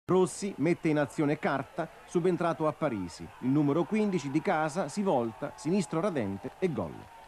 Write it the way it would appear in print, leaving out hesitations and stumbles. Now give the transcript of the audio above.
Rossi mette in azione Carta, subentrato a Parisi. Il numero 15 di casa si volta, sinistro radente e gol.